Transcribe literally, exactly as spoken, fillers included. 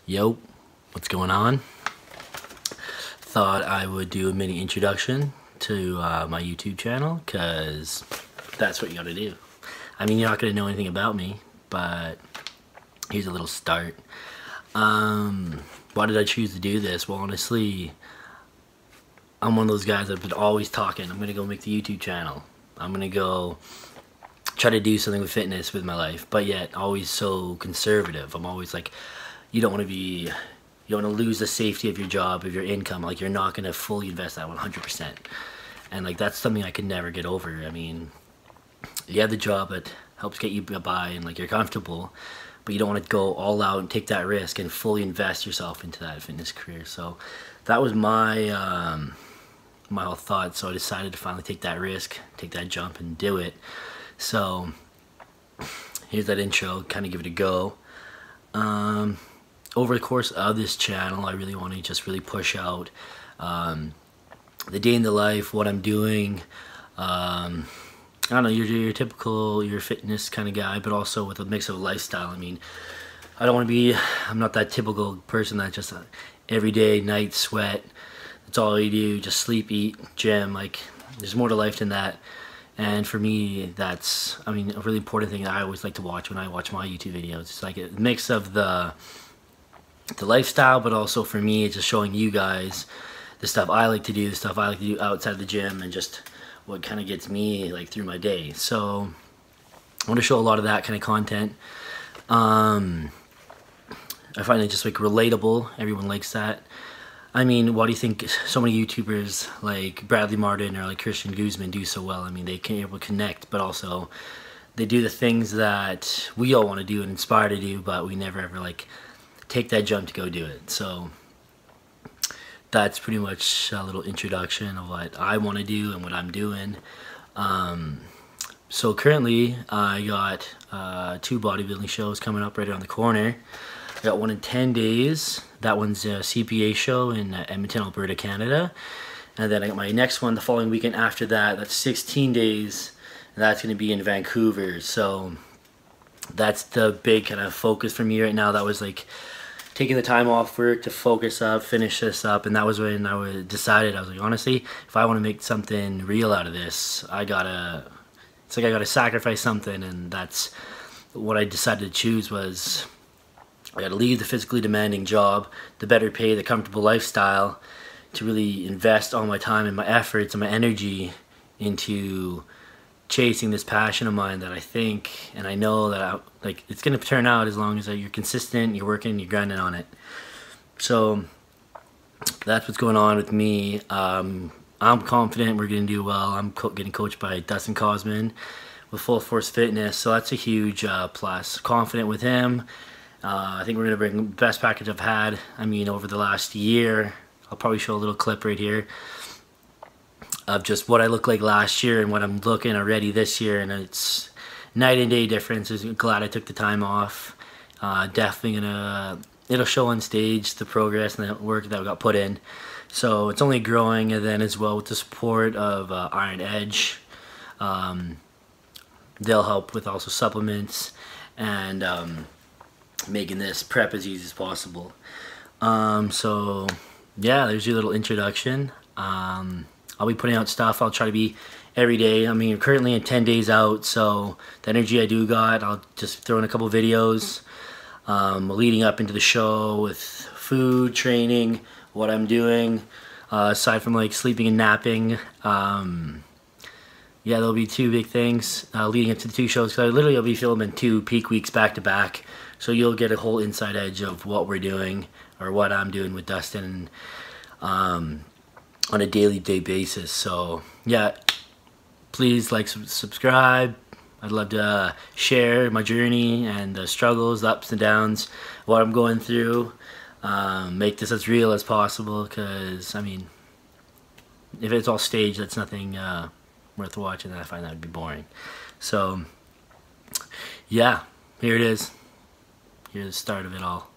Yo, what's going on? Thought I would do a mini introduction to uh, my YouTube channel, because that's what you gotta do. I mean, you're not gonna know anything about me, but here's a little start. Um, why did I choose to do this? Well, honestly, I'm one of those guys that's been always talking. I'm gonna go make the YouTube channel. I'm gonna go try to do something with fitness with my life, but yet always so conservative. I'm always like, you don't want to be, you don't want to lose the safety of your job, of your income. Like, you're not going to fully invest that one hundred percent. And like, that's something I can never get over. I mean, you have the job that helps get you by and like you're comfortable, but you don't want to go all out and take that risk and fully invest yourself into that fitness career. So that was my um, my whole thought. So I decided to finally take that risk, take that jump and do it. So here's that intro, kind of give it a go. Um, over the course of this channel, I really want to just really push out um, the day in the life, what I'm doing. Um, I don't know, you're your typical, your fitness kind of guy, but also with a mix of lifestyle. I mean, I don't want to be, I'm not that typical person that just uh, every day, night, sweat, that's all you do, just sleep, eat, gym. Like, there's more to life than that. And for me, that's, I mean, a really important thing that I always like to watch when I watch my YouTube videos. It's like a mix of the the lifestyle, but also for me, it's just showing you guys the stuff I like to do, the stuff I like to do outside of the gym, and just what kind of gets me like through my day. So I want to show a lot of that kind of content. Um, I find it just like relatable. Everyone likes that. I mean, why do you think so many YouTubers like Bradley Martin or like Christian Guzman do so well? I mean, they can able to connect, but also they do the things that we all want to do and inspire to do, but we never ever like take that jump to go do it. So that's pretty much a little introduction of what I want to do and what I'm doing. Um, so currently I got uh, two bodybuilding shows coming up right around the corner. I got one in ten days. That one's a C P A show in uh, Edmonton, Alberta, Canada. And then I got my next one the following weekend after that. That's sixteen days. And that's going to be in Vancouver. So that's the big kind of focus for me right now. That was like taking the time off work to focus up, finish this up. And that was when I was decided, I was like, honestly, if I want to make something real out of this, I gotta, it's like I gotta sacrifice something. And that's what I decided to choose was, I gotta leave the physically demanding job, the better pay, the comfortable lifestyle, to really invest all my time and my efforts and my energy into chasing this passion of mine that I think and I know that I, like it's gonna turn out as long as that you're consistent, you're working, you're grinding on it. So that's what's going on with me. Um, I'm confident we're gonna do well. I'm co getting coached by Dustin Cosman with Full Force Fitness, so that's a huge uh, plus. Confident with him. Uh, I think we're going to bring the best package I've had. I mean, over the last year, I'll probably show a little clip right here of just what I looked like last year and what I'm looking already this year, and it's night and day difference. I'm glad I took the time off. Uh, definitely gonna, it'll show on stage the progress and the work that got put in. So it's only growing, and then as well with the support of uh, Iron Edge, um, they'll help with also supplements and um, making this prep as easy as possible. Um, so yeah, there's your little introduction. Um, I'll be putting out stuff. I'll try to be every day. I mean, we're currently in ten days out, so the energy I do got, I'll just throw in a couple videos um, leading up into the show with food, training, what I'm doing, uh, aside from like sleeping and napping. Um, yeah, there'll be two big things uh, leading up to the two shows, because I literally will be filming two peak weeks back to back. So you'll get a whole inside edge of what we're doing or what I'm doing with Dustin um, on a daily day basis. So yeah, please like, sub subscribe. I'd love to uh, share my journey and the struggles, the ups and downs, what I'm going through. Um, make this as real as possible, because I mean, if it's all staged, that's nothing uh, worth watching. I find that would be boring. So yeah, here it is. Here's the start of it all.